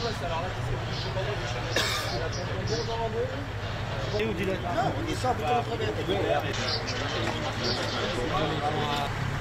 Et où dit là? Non, on dit ça, on peut pas le travailler.